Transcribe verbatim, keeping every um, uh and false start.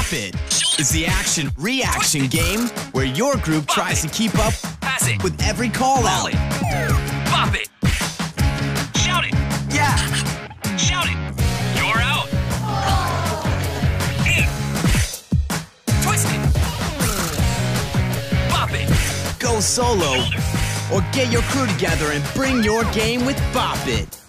Bop It is the action-reaction game where your group tries to keep up with every call-out. Bop it! Shout it! Yeah! Shout it! You're out! In! Twist it! Bop it! Go solo or get your crew together and bring your game with Bop It.